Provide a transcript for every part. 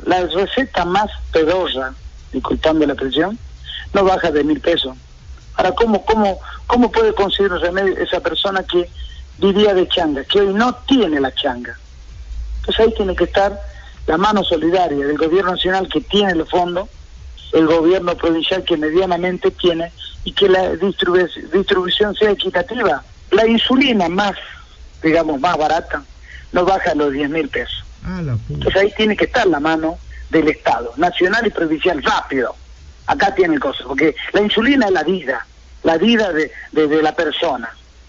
la receta más pedorra, disculpando la expresión, no baja de 1.000 pesos. Ahora, ¿cómo puede conseguir un remedio esa persona que vivía de changa, que hoy no tiene la changa? Entonces ahí tiene que estar la mano solidaria del gobierno nacional, que tiene los fondos, el gobierno provincial, que medianamente tiene, y que la distribución sea equitativa. La insulina más, digamos, más barata, no baja a los 10.000 pesos. Entonces ahí tiene que estar la mano del Estado, nacional y provincial, rápido. Acá tiene el costo, porque la insulina es la vida de la persona.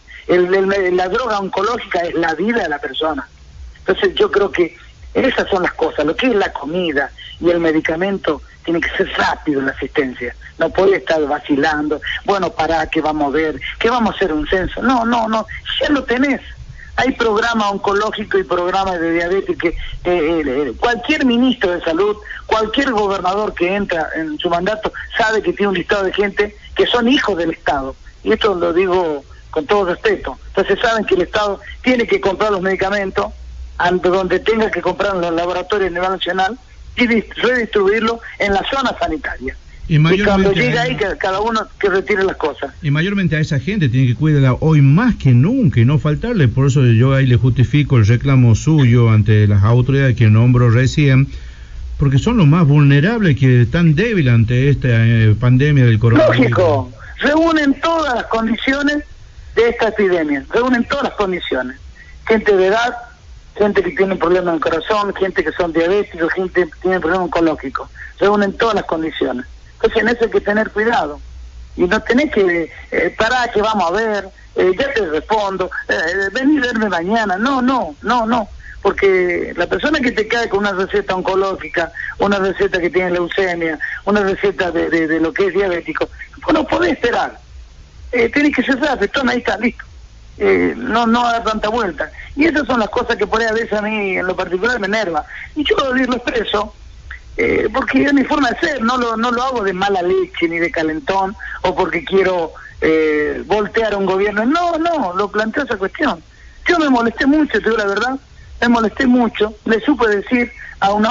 La droga oncológica es la vida de la persona. Entonces yo creo que esas son las cosas, lo que es la comida y el medicamento, tiene que ser rápido la asistencia, no puede estar vacilando, bueno, para que vamos a ver, que vamos a hacer un censo, no, ya lo tenés. Hay programa oncológico y programa de diabetes que cualquier ministro de salud, cualquier gobernador que entra en su mandato sabe que tiene un listado de gente que son hijos del Estado, y esto lo digo con todo respeto. Entonces saben que el Estado tiene que comprar los medicamentos ante donde tenga que comprar en los laboratorios a nivel nacional y redistribuirlo en la zona sanitaria. Y cuando llega ahí, cada uno que retire las cosas. Y mayormente a esa gente tiene que cuidarla hoy más que nunca y no faltarle. Por eso yo ahí le justifico el reclamo suyo ante las autoridades que nombro recién, porque son los más vulnerables, que están débiles ante esta pandemia del coronavirus. Lógico, reúnen todas las condiciones de esta epidemia, reúnen todas las condiciones. Gente de edad, gente que tiene problemas en el corazón, gente que son diabéticos, gente que tiene problemas oncológicos, reúnen todas las condiciones. Entonces en eso hay que tener cuidado, y no tenés que parar, que vamos a ver, ya te respondo, vení a verme mañana, no, porque la persona que te cae con una receta oncológica, una receta que tiene leucemia, una receta de lo que es diabético, pues no podés esperar, tenés que ser rápido, ahí está, listo. No dar tanta vuelta, y esas son las cosas que por ahí a veces a mí en lo particular me enerva, y yo lo expreso porque es mi forma de ser, no lo hago de mala leche ni de calentón, o porque quiero voltear a un gobierno, no, lo planteo esa cuestión. Yo me molesté mucho, te digo la verdad, me molesté mucho, le supe decir a un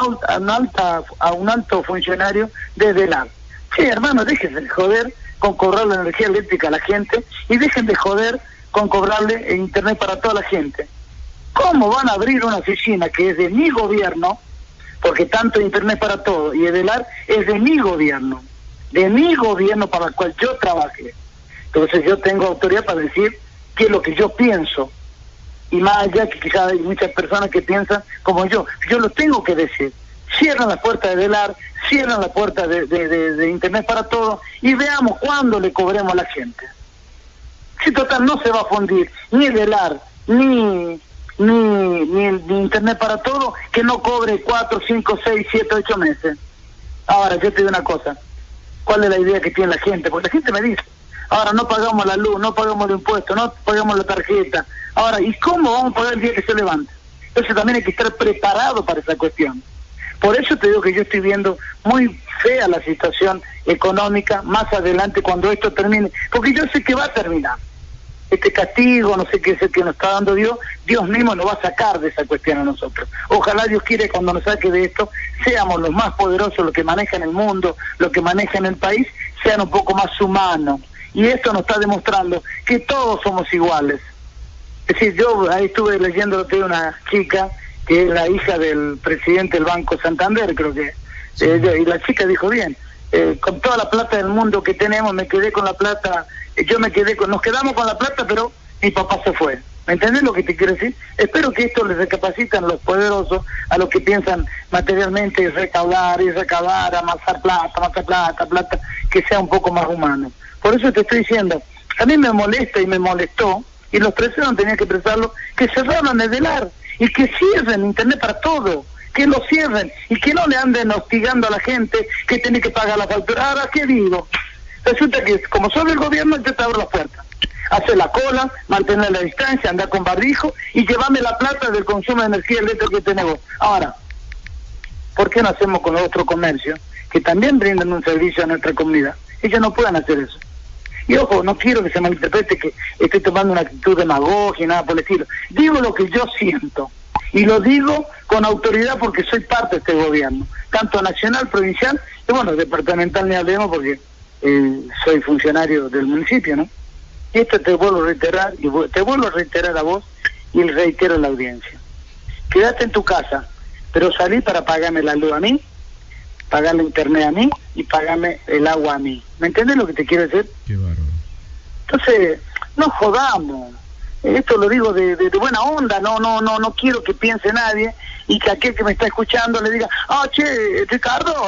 alto funcionario de DELAR: che, hermano, déjense de joder con cobrar la energía eléctrica a la gente, y dejen de joder con cobrarle internet para toda la gente. ¿Cómo van a abrir una oficina que es de mi gobierno? Porque tanto internet para todo y Edelar es de mi gobierno para el cual yo trabajé. Entonces yo tengo autoridad para decir qué es lo que yo pienso, y más allá que quizás hay muchas personas que piensan como yo lo tengo que decir. Cierran la puerta de Edelar, cierran la puerta de internet para todo, y veamos cuándo le cobremos a la gente. Si total no se va a fundir ni Edelar ni internet para todo, que no cobre 4, 5, 6, 7, 8 meses. Ahora yo te digo una cosa, ¿cuál es la idea que tiene la gente? Porque la gente me dice: ahora no pagamos la luz, no pagamos el impuesto, no pagamos la tarjeta, ahora ¿y cómo vamos a pagar el día que se levante? Entonces también hay que estar preparado para esa cuestión. Por eso te digo que yo estoy viendo muy fea la situación económica más adelante, cuando esto termine, porque yo sé que va a terminar. Este castigo, no sé qué es el que nos está dando Dios mismo nos va a sacar de esa cuestión a nosotros. Ojalá Dios quiere, cuando nos saque de esto, seamos los más poderosos, los que manejan el mundo, los que manejan el país, sean un poco más humanos. Y esto nos está demostrando que todos somos iguales. Es decir, yo ahí estuve leyendo de una chica que es la hija del presidente del Banco Santander, creo que, y la chica dijo bien: con toda la plata del mundo que tenemos, me quedé con la plata, nos quedamos con la plata, pero mi papá se fue. ¿Me entendés lo que te quiero decir? Espero que esto les recapaciten a los poderosos, a los que piensan materialmente recaudar, amasar plata, que sea un poco más humano. Por eso te estoy diciendo, a mí me molesta y me molestó, y los presos tenían que expresarlo, que cerraron el Edelar, y que cierren internet para todo, que lo cierren, y que no le anden hostigando a la gente que tiene que pagar la factura. Ahora, ¿qué digo? Resulta que como soy el gobierno, yo te abro la puerta. Hace la cola, mantener la distancia, andar con barbijo y llevarme la plata del consumo de energía eléctrica que tenemos. Ahora, ¿por qué no hacemos con otro comercio que también brindan un servicio a nuestra comunidad? Ellos no pueden hacer eso. Y ojo, no quiero que se malinterprete que estoy tomando una actitud demagogia y nada por el estilo. Digo lo que yo siento. Y lo digo con autoridad porque soy parte de este gobierno, tanto nacional, provincial, y bueno, departamental ni hablemos porque soy funcionario del municipio, ¿no? Y esto te vuelvo a reiterar, y te vuelvo a reiterar a vos, y le reitero a la audiencia. Quédate en tu casa, pero salí para pagarme la luz a mí, pagarle internet a mí, y pagarme el agua a mí. ¿Me entiendes lo que te quiero decir? Qué bárbaro. Entonces, no jodamos. Esto lo digo de buena onda, no quiero que piense nadie y que aquel que me está escuchando le diga, che, Ricardo,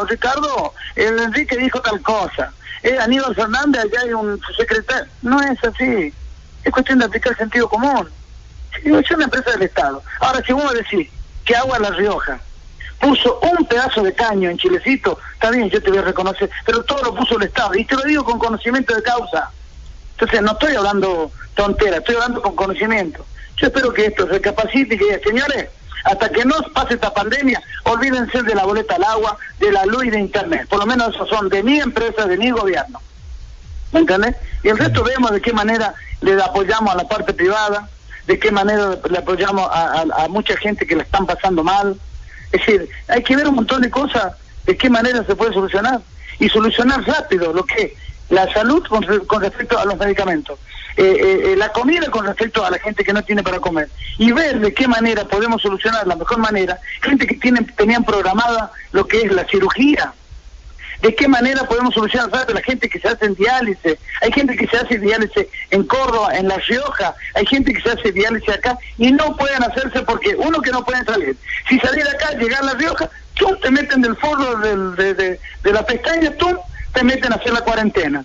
el Enrique dijo tal cosa, Aníbal Fernández, allá hay un secretario. No es así, es cuestión de aplicar sentido común. Es una empresa del Estado. Ahora, si vos me decís que Agua La Rioja puso un pedazo de caño en Chilecito, está bien, yo te voy a reconocer, pero todo lo puso el Estado, y te lo digo con conocimiento de causa. Entonces no estoy hablando tontera, estoy hablando con conocimiento. Yo espero que esto se capacite y que diga, señores, hasta que no pase esta pandemia, olvídense de la boleta al agua, de la luz y de internet. Por lo menos esos son de mi empresa, de mi gobierno. ¿Me entiendes? Y el resto vemos de qué manera le apoyamos a la parte privada, de qué manera le apoyamos a mucha gente que la están pasando mal. Es decir, hay que ver un montón de cosas, de qué manera se puede solucionar. Y solucionar rápido lo que la salud con respecto a los medicamentos, la comida con respecto a la gente que no tiene para comer, y ver de qué manera podemos solucionar la mejor manera, gente que tenían programada lo que es la cirugía, de qué manera podemos solucionar rápido la gente que se hace en diálisis. Hay gente que se hace diálisis en Córdoba, en La Rioja, hay gente que se hace diálisis acá y no pueden hacerse porque uno que no pueden salir. Si salir acá, llegar a La Rioja, ¡tum!, te meten del forro de la pestaña, ¡tum!, te meten a hacer la cuarentena.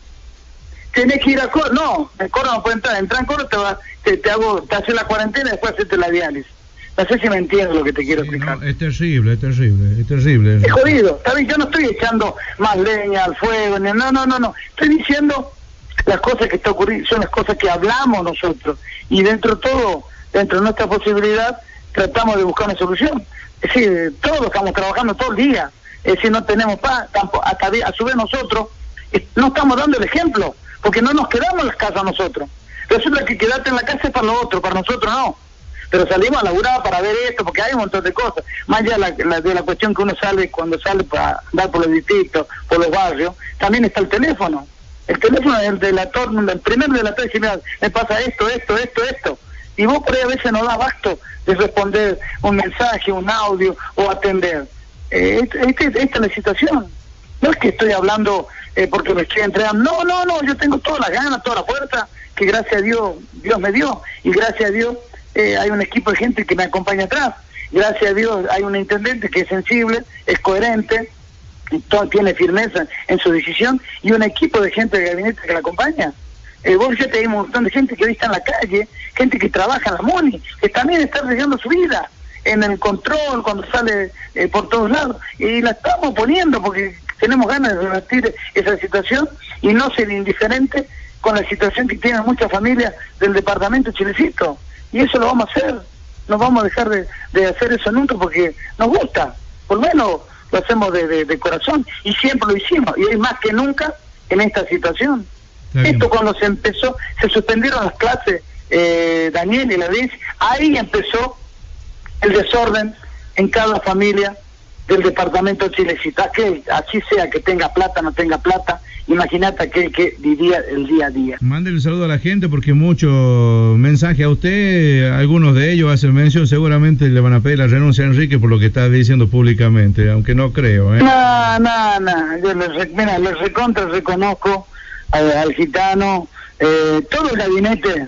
Tenés que ir a Córdoba, no, en Córdoba no puede entrar en Córdoba te hace la cuarentena y después hacerte la diálisis. No sé si me entiendes lo que te quiero explicar. No, es terrible. Es jodido, está bien, yo no estoy echando más leña al fuego, no, estoy diciendo las cosas que está ocurriendo, son las cosas que hablamos nosotros, y dentro de nuestra posibilidad, tratamos de buscar una solución. Es decir, todos estamos trabajando todo el día, es decir, no tenemos paz, a su vez nosotros no estamos dando el ejemplo, porque no nos quedamos en las casas nosotros. Resulta que quedarte en la casa es para los otros, para nosotros no. Pero salimos a laburar para ver esto, porque hay un montón de cosas. Más allá de la cuestión que uno sale, cuando sale para andar por los distritos, por los barrios, también está el teléfono. El teléfono es el delator, el primer delator dice, mira, me pasa esto. Y vos por ahí a veces no das abasto de responder un mensaje, un audio o atender. Esta es la situación. No es que estoy hablando porque me estoy entregando. No, yo tengo todas las ganas, toda la fuerza que gracias a Dios me dio. Y gracias a Dios hay un equipo de gente que me acompaña atrás. Gracias a Dios hay un intendente que es sensible, es coherente, tiene firmeza en su decisión, y un equipo de gente de gabinete que la acompaña. Vos ya te hay un montón de gente que hoy está en la calle, gente que trabaja en la MONI, que también está arriesgando su vida en el control, cuando sale por todos lados, y la estamos poniendo porque tenemos ganas de revertir esa situación y no ser indiferente con la situación que tienen muchas familias del departamento de Chilecito. Y eso lo vamos a hacer, no vamos a dejar de hacer eso nunca porque nos gusta, por lo menos lo hacemos de corazón, y siempre lo hicimos, y hay más que nunca en esta situación. Esto cuando se empezó, se suspendieron las clases, Daniel y la audiencia, ahí empezó el desorden en cada familia del departamento de Chilecito. Así sea que tenga plata, no tenga plata, imagínate aquel que vivía el día a día. Mándele un saludo a la gente porque muchos mensajes a usted, algunos de ellos hacen mención, seguramente le van a pedir la renuncia a Enrique por lo que está diciendo públicamente, aunque no creo. No, yo les reconozco al gitano, todo el gabinete,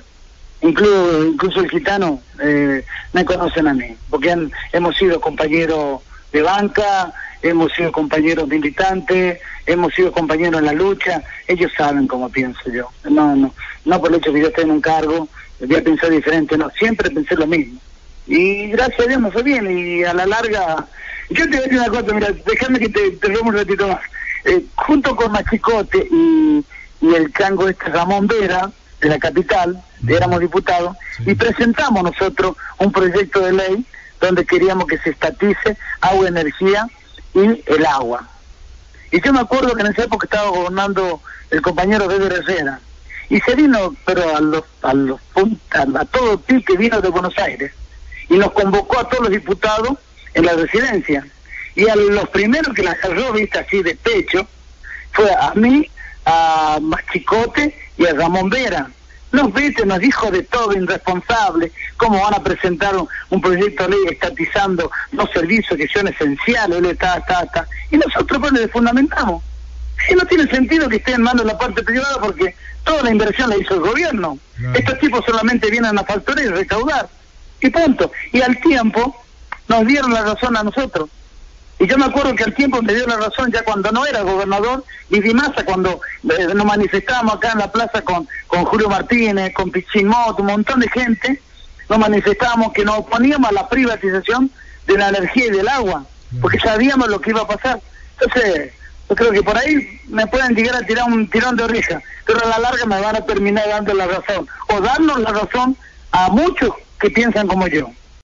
incluso el gitano, me conocen a mí, porque hemos sido compañeros de banca, hemos sido compañeros militantes, hemos sido compañeros en la lucha. Ellos saben cómo pienso yo. No por el hecho que yo esté en un cargo voy a pensar diferente, no, siempre pensé lo mismo. Y gracias a Dios me fue bien, y a la larga, yo te voy a decir una cosa, mira, déjame que te robo un ratito más. Junto con Machicote y el chango Ramón Vera, de la capital, éramos diputados, sí, y presentamos nosotros un proyecto de ley donde queríamos que se estatice agua, energía y el agua. Y yo me acuerdo que en esa época estaba gobernando el compañero Beder Herrera, y se vino, pero a todo pique vino de Buenos Aires, y nos convocó a todos los diputados en la residencia. Y a los primeros que la agarró, viste, así de pecho, fue a mí, a Machicote y a Ramón Vera. Nos dijo de todo, irresponsable, cómo van a presentar un proyecto de ley estatizando los servicios que son esenciales, y nosotros pues le fundamentamos. Y no tiene sentido que esté en manos de la parte privada porque toda la inversión la hizo el gobierno. Claro. Estos tipos solamente vienen a facturar y recaudar. Y punto. Y al tiempo nos dieron la razón a nosotros. Y yo me acuerdo que al tiempo me dio la razón ya cuando no era gobernador, y Di Massa, cuando nos manifestábamos acá en la plaza con Julio Martínez, con Pichimot, un montón de gente, nos manifestábamos que nos oponíamos a la privatización de la energía y del agua, porque sabíamos lo que iba a pasar. Entonces, yo creo que por ahí me pueden llegar a tirar un tirón de oreja, pero a la larga me van a terminar dando la razón, o darnos la razón a muchos que piensan como yo.